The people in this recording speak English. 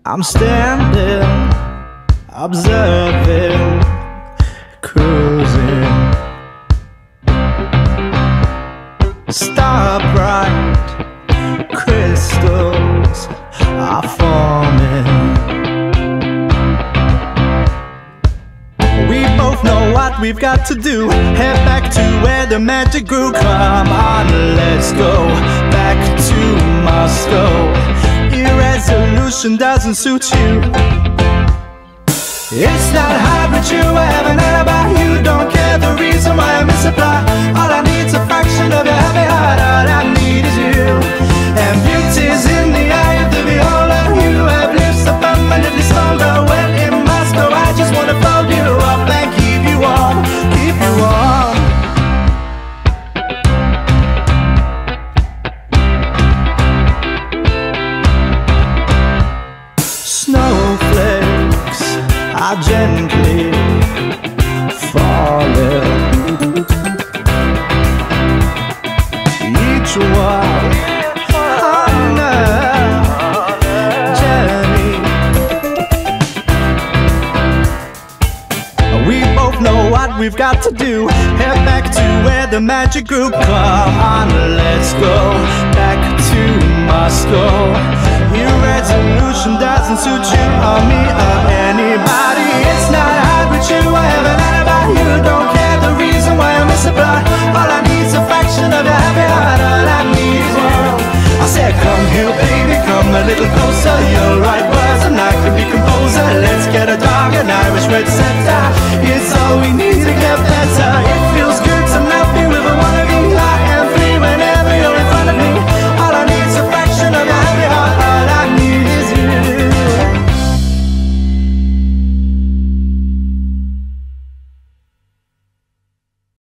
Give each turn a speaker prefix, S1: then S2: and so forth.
S1: I'm standing, observing, cruising. Star bright crystals are forming. We both know what we've got to do. Head back to where the magic grew. Come on, let's go back to Moscow. Irresolution doesn't suit you. It's not hard, but you have an alibi. You don't care the reason why I misapply. All I need's a fraction of your happy heart. All I need is you. And beauty's in the eye of the beholder. You have lips so permanently stronger. When in Moscow, I just wanna fold you up and keep you warm, keep you warm. Snowflakes are gently falling. Each one on a journey. We both know what we've got to do. Head back to where the magic grew. Come on, let's go back to Moscow. Your resolution doesn't suit you or me or anybody. It's not hard with you, I have an alibi. You don't care the reason why I misapply. All I need's a fraction of your happy heart. All I need is you. I said come here baby, come a little closer. You'll write words and I can be composer. Let's get a dog and Irish red set.